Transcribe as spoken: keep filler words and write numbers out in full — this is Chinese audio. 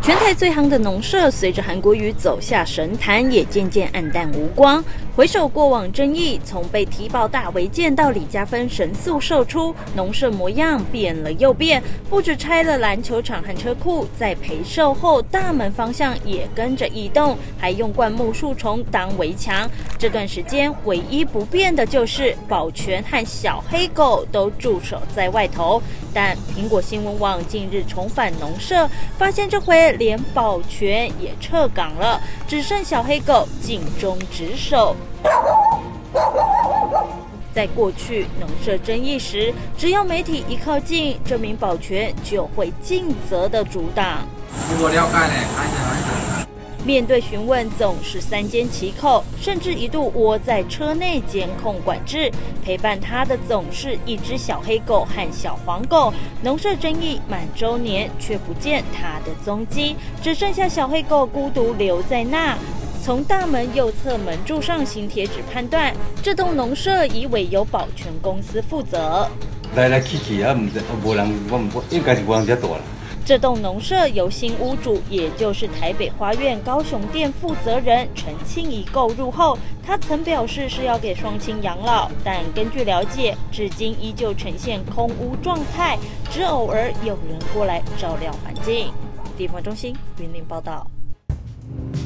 全台最夯的农舍，随着韩国瑜走下神坛，也渐渐黯淡无光。回首过往争议，从被提报大违建到李家芬神速售出，农舍模样变了又变，不止拆了篮球场和车库，在陪售后大门方向也跟着移动，还用灌木树丛当围墙。这段时间唯一不变的就是保全和小黑狗都驻守在外头。但苹果新闻网近日重返农舍，发现这回连保全也撤岗了，只剩小黑狗尽忠职守。在过去农舍争议时，只要媒体一靠近，这名保全就会尽责的阻挡。 我了解呢， 面对询问总是三缄其口，甚至一度窝在车内监控管制。陪伴他的总是一只小黑狗和小黄狗。农舍争议满周年，却不见他的踪迹，只剩下小黑狗孤独留在那。从大门右侧门柱上新贴纸判断，这栋农舍已委由保全公司负责。 来来去去啊，唔知无人，我唔应该是无人遮大啦。 这栋农舍由新屋主，也就是台北花苑高雄店负责人陈庆怡购入后，他曾表示是要给双亲养老，但根据了解，至今依旧呈现空屋状态，只偶尔有人过来照料环境。地方中心云林报道。